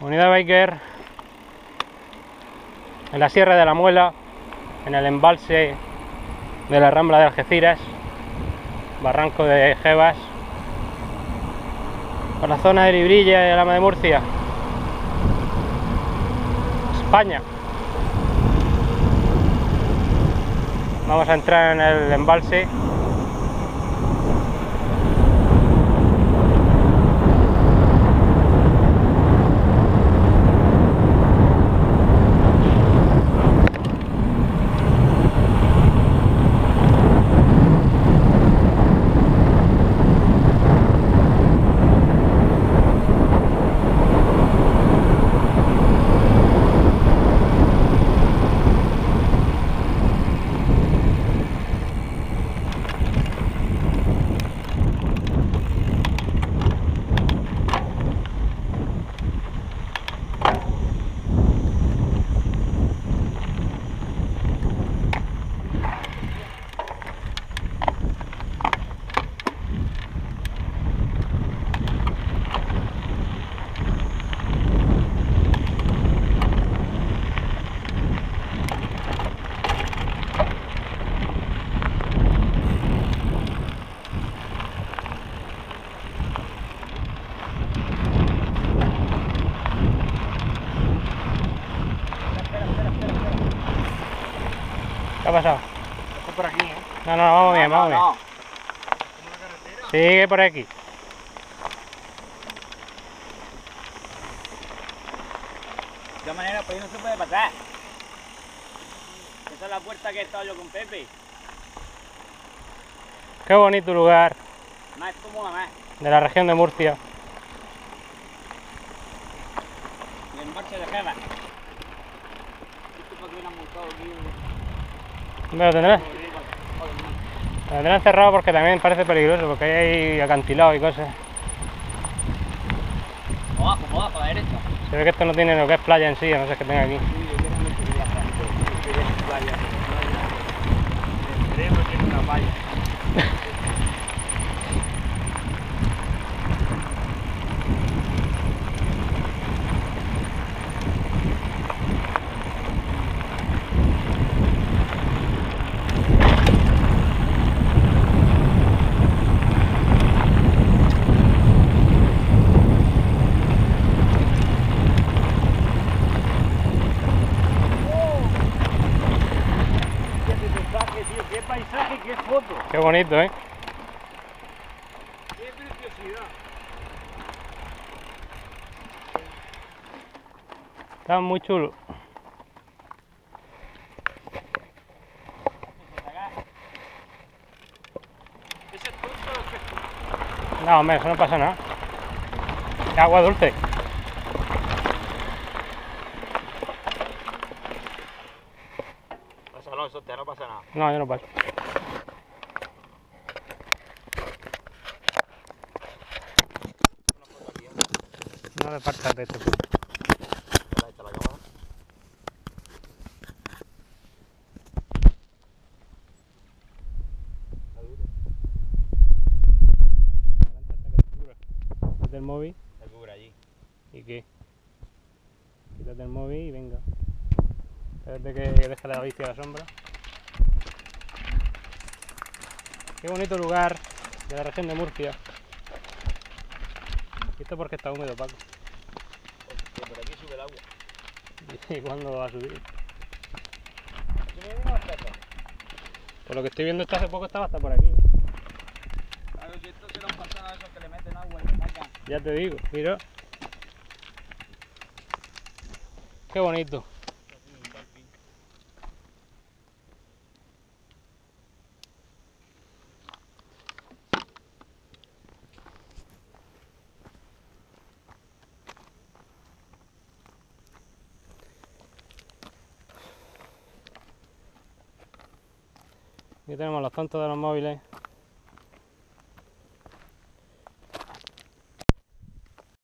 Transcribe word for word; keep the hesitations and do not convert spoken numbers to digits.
Unidad Biker en la Sierra de la Muela, en el embalse de la Rambla de Algeciras, Barranco de Jebas, por la zona de Librilla y Alhama de Murcia, España. Vamos a entrar en el embalse. ¿Qué ha pasado? Está por aquí, ¿eh? No, no, vamos bien, no, vamos no, bien. no. Sigue por aquí. De todas maneras, pues ahí no se puede pasar. Esa es la puerta que he estado yo con Pepe. Qué bonito lugar Más cómoda más. de la región de Murcia. El embalse de Jebas. Esto para que hubieran montado aquí. Me lo tendrás, lo tendrán cerrado porque también parece peligroso, porque hay acantilados y cosas. Abajo, abajo, a la derecha. Se ve que esto no tiene lo que es playa en sí, a no ser que tenga aquí. Sí, yo realmente quería hacer esto. Quería playa. El cerebro tiene una playa. ¡Qué paisaje, qué foto! Qué bonito, ¿eh? ¡Qué preciosidad! Está muy chulo. ¿Ese es tonto o qué? No, hombre, eso no pasa nada. Es agua dulce. Pásalo, eso te no pasa nada. No, yo no paso. No le partas de esto. Ahí está la cámara. Quítate el móvil. Se cubre allí. ¿Y qué? Quítate el móvil y venga. Espérate que deje la bici a la sombra. Qué bonito lugar de la región de Murcia. ¿Y esto porque está húmedo, Paco? Porque por aquí sube el agua. ¿Y cuándo va a subir? ¿Tú me vienes hasta acá? Por lo que estoy viendo, esto hace poco estaba hasta por aquí. Claro, si esto será un pasado a esos que le meten agua y le sacan. Ya te digo, mira. Qué bonito. Aquí tenemos los tontos de los móviles.